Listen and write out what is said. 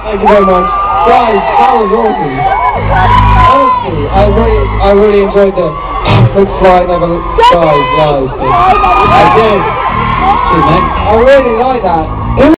Thank you very much. Guys, that was awesome. Honestly, I really enjoyed the quick flight level. Guys, I did. I really like that.